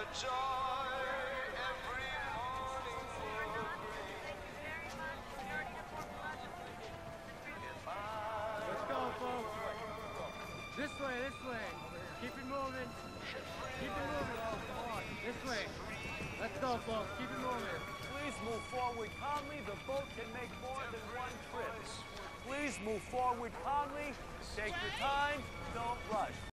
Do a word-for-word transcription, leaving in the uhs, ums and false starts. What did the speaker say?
joy every morning will bring. If I Let's go, folks. This way, this way. Keep it moving. Keep it moving. Come on. This way. Let's go, folks. Keep it moving. Please move forward calmly. The boat can make more than one trip. Please move forward calmly. Take your time. Don't rush.